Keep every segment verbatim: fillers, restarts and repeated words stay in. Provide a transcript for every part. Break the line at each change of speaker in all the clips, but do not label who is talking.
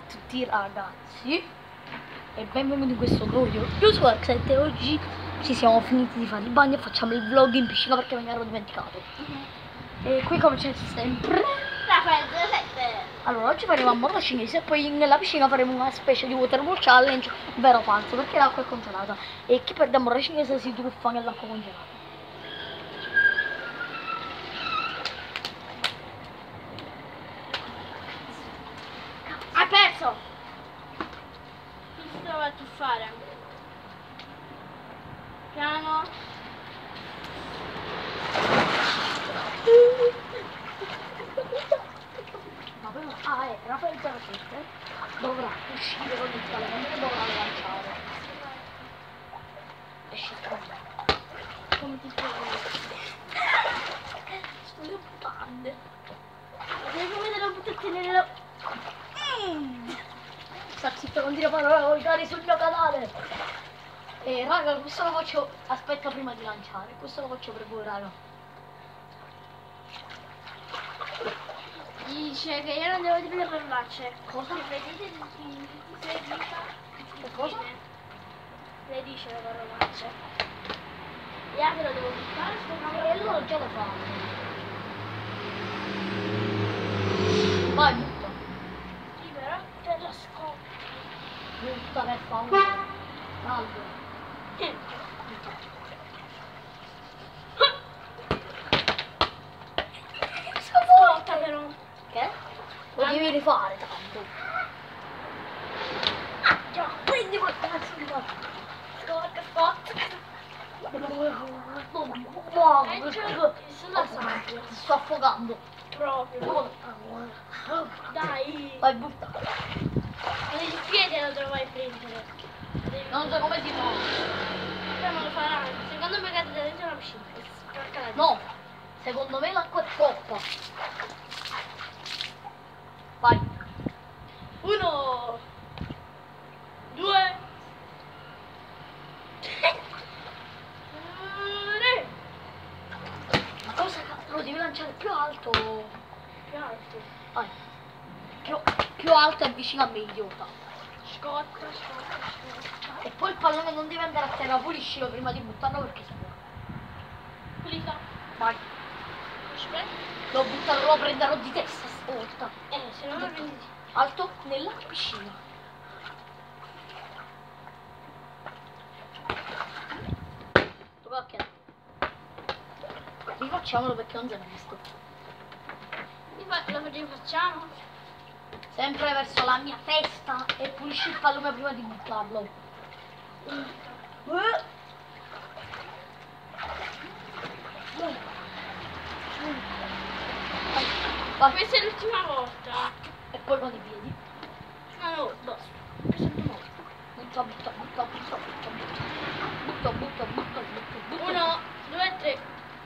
tutti ragazzi e benvenuti in questo glorio. Io sono Arxette e oggi ci siamo finiti di fare il bagno e facciamo il vlog in piscina perché me ne ero dimenticato. Mm-hmm. E qui come c'è sempre
Raffaele zero sette.
Allora oggi faremo a moda cinese e poi nella piscina faremo una specie di waterfall challenge, vero o falso, perché l'acqua è congelata e chi perde a moda cinese si tuffa nell'acqua congelata.
Hai perso! Chi si trova a tuffare? Piano.
Ma poi ah eh, Raffaele zero sette dovrà uscire con il pallone e dovrà lanciare. Esci qua.
Come ti trovi?
Sulle palle.
Devi come lo buttati nella...
Mm. Sta zitto, non dire parole volgari sul mio canale. E raga, questo lo faccio. Aspetta prima di lanciare, questo lo faccio per voi raga.
Dice che io non devo dire le parolacce.
Cosa?
Se vedete in tre dita.
Che cosa?
Le dice le parolacce. E anche lo devo buttare sto
E
cavolo.
allora già lo fa. Vai, butta.
Sì, però te lo scopri.
Butta per favore. Salve.
Scotta però.
Che? Lo devi rifare tanto.
Ah, già.
Prendi quel cazzo di fatto.
Scotta, scotta.
Wow,
Eh, c'è sulla sabbia.
ti sto affogando.
Proprio. Dai.
Vai, butta.
Con il piede lo dovrai prendere. Devi-
Non so come si muove.
Poi me lo faranno. Secondo me cade dentro la piscina. E spacca la
No, secondo me l'acqua è troppa. Vai.
Uno. Due. Tre.
Ma cosa lo devi lanciare più alto?
Più alto.
Vai. Più, più alto e vicino a me, idiota.
Scotta, scotta, scotta.
E poi il pallone non deve andare a terra, puliscilo prima di buttarlo perché si muove.
Pulita.
Vai.
Aspetta.
Lo butterò, lo prenderò di testa stavolta.
Eh, se no lo prendi.
Alto nella piscina. Tocca. Rifacciamolo perché non si è visto.
Lo rifacciamo.
Sempre verso la mia testa e pulisci il pallone prima di buttarlo. Eh. Vai.
Questa è l'ultima volta.
E poi con i piedi.
No, no, basta. Questa è l'ultima volta.
Butta, butta, butta, butta, butta, butta. Butta, butta, butta, butta, butta.
Uno, due, tre.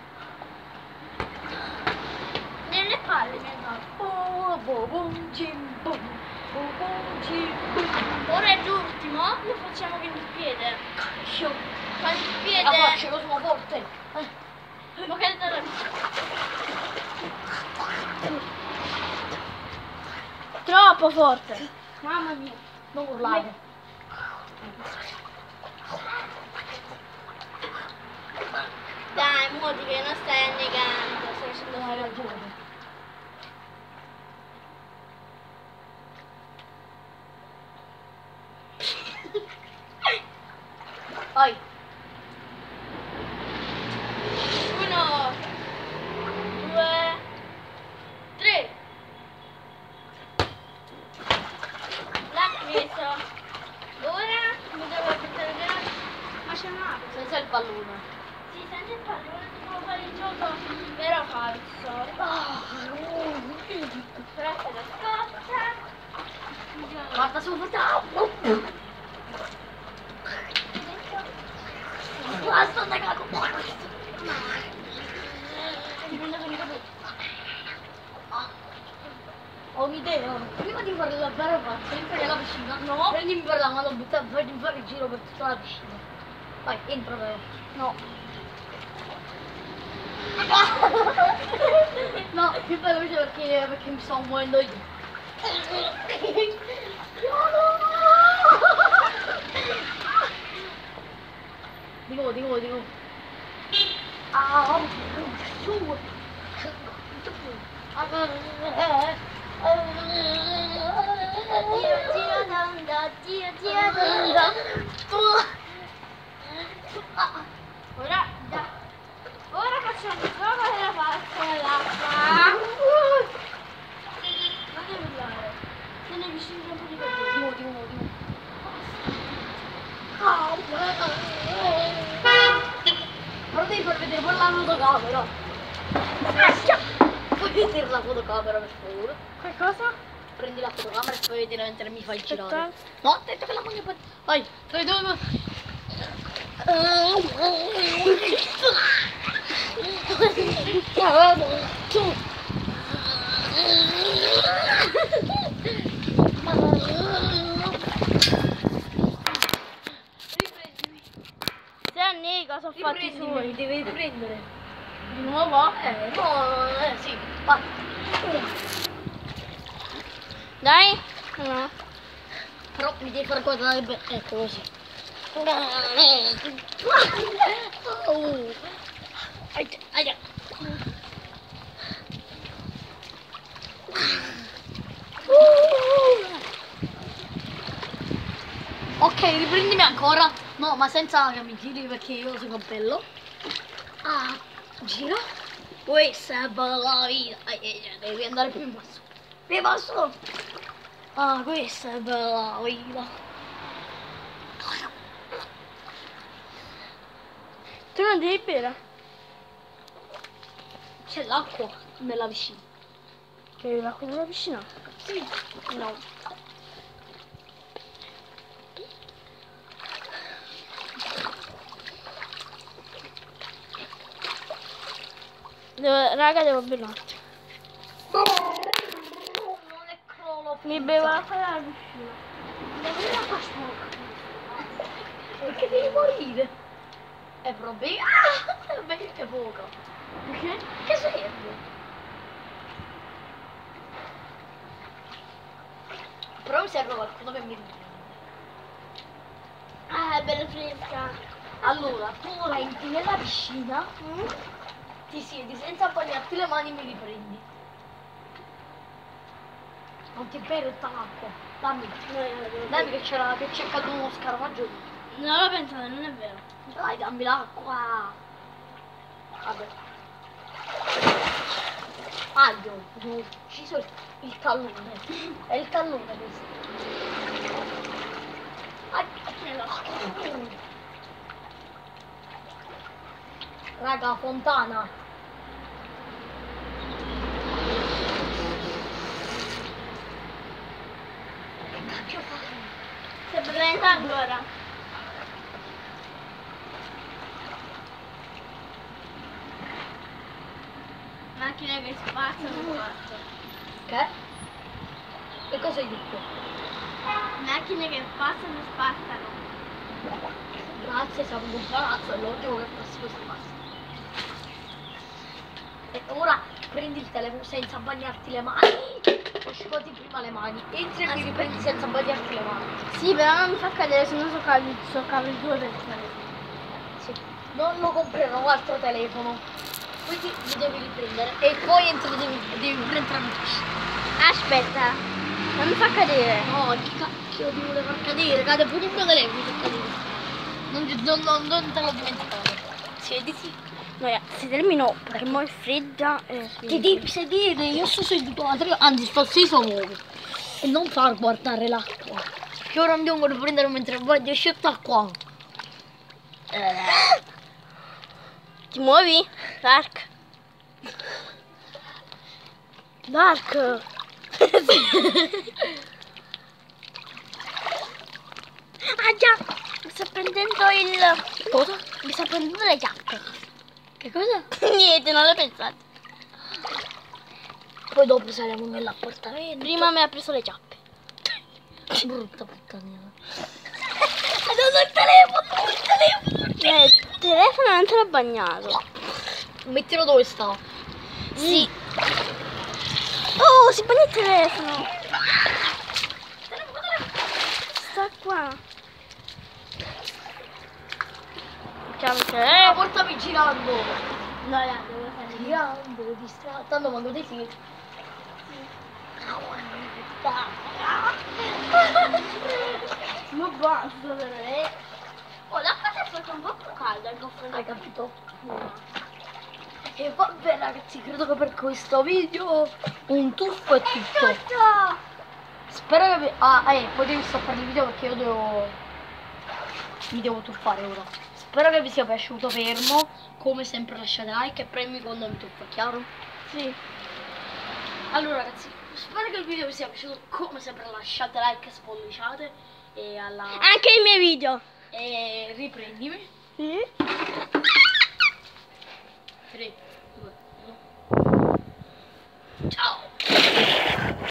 Nelle palle mi ha dato.
Oh, bo, bom, cim, bom. Bo, bom, cim, bom.
Ora è l'ultimo, lo facciamo con il piede.
Cacchio.
Con il
La
piede.
faccio, lo sono forte. Eh.
Ma che da... Troppo forte. Mamma mia.
Non urlare.
Dai, muoti che non stai annegando. Stai facendo
Non hai
fare
ragione. Vai.
Uno, due, tre. L'ha preso. Ora mi devo mettere dentro. Ma c'è un altro.
Senza il pallone.
Sì, senti il pallone, devo fare il gioco vero o falso.
Ah,
Però se la scotta.
guarda su foto. Basta, negato. Ho un'idea. Prima di fare la vera faccia, entra nella piscina.
No.
Prendimi per la mano, butta, fai fare il giro per tutta la piscina. Vai, entra però. No. No, più veloce perché, perché mi sto muovendo io.
addio, addio, addio. Ora, da. Ora facciamo il gioco della pasta nell'acqua. Non devi urlare. Se ne vicini un po' di così.
Di nuovo, di nuovo, di nuovo. Però devi far vedere pure la fotocamera. Puoi vedere la fotocamera per favore?
Che cosa?
Prendi la fotocamera e poi vedere mentre mi fai
Aspetta.
girare. No, attento che la moglie poi... Vai, tre, due, uno. Riprendimi.
Se annega, sono fatti
Riprendimi,
suoi.
devi riprendere.
Di nuovo?
Eh, no, eh, sì, vai.
Dai. No.
Però mi devi far guardare bene. Ecco così. Oh. Aia, aia. Ok, riprendimi ancora. No, ma senza che mi tiri perché io sono bello. Ah, gira. Questa è bella vita. Ai, ai, ai, devi andare più in basso. Più in basso. Ah, questa è bella vita.
Tu non devi bere?
C'è l'acqua nella piscina.
Bevi l'acqua nella piscina?
Sì. No.
Devo, raga, devo berlarti.
Non è crollo.
Mi bevo l'acqua nella piscina.
Ma non è l'acqua sporca. Perché devi morire? È proprio... Ah! È è poca.
Perché?
Che serve? Però mi serve qualcuno che mi riprende.
Ah, è bella fresca.
Allora, tu entri nella piscina, ti siedi senza bagnarti le mani e mi riprendi. Non ti bere tutta l'acqua. Dammi. Dammi che c'era che c'è caduto uno scarafaggio lì.
Non l'ho pensato, non è vero.
Dai, dammi l'acqua. Vabbè. Aglio, ho ucciso il, il tallone. È il tallone questo. Aglio. Raga, fontana. Che cacchio fai?
Sei presente ancora? Macchine che spazzano quattro.
Che? Che cosa hai detto?
Macchine che passano e spazzano.
Grazie, siamo un palazzo, è logico che passi questo passo. E ora prendi il telefono senza bagnarti le mani. O scuoti prima le mani. Entri e mi riprendi senza bagnarti le mani.
Sì, però non mi fa cadere, se no so cavi, so cavi due per telefono.
Sì. Non lo comprerò altro telefono. Quindi mi devi riprendere. E poi entri, devi, devi rientrare in piscina.
Aspetta, non mi fa cadere.
No, che cacchio ti vuole far cadere? Cade pure il mio telefono se cadere. Non, non, non, non te l'ho dimenticato. Siediti.
No, ja, si terminò perché mo è fredda e
Ti devi sedere, io sto seduto a tre, anzi sto steso muovo. E non far guardare l'acqua. Che ora mi devo riprendere mentre voglio sciolta qua. Eh.
Ti muovi? Dark. Dark. Ah già, mi sta prendendo il...
Cosa?
Mi sta prendendo le chiappe.
Che cosa?
Niente, non l'ho pensato.
Poi dopo saremo nell'appartamento.
Prima mi ha preso le chiappe.
Brutta puttanina. Ha dato il telefono, il telefono.
Eh, il telefono non te l'ho bagnato.
Mettilo dove sta.
Sì. Oh, si bagna il telefono. Sta qua. Diciamo che...
Ah, portami girando.
No, ja, devo fare io.
Girando, distratto. Tanto quando ti sì.
quanto eh. Oh, l'acqua si è fatta un po' più calda il goffo.
Hai capito?
No.
E vabbè ragazzi, credo che per questo video un tuffo è tutto.
Tutto!
Spero che vi... Ah, eh, poi devi stoppare il video perché io devo... Mi devo tuffare ora. Spero che vi sia piaciuto fermo. Come sempre lasciate like e premi quando mi tuffo, chiaro?
Sì.
Allora ragazzi, spero che il video vi sia piaciuto. Come sempre lasciate like e spolliciate. E alla...
Anche i miei video.
E riprendimi.
Sì.
tre, due, uno. Ciao!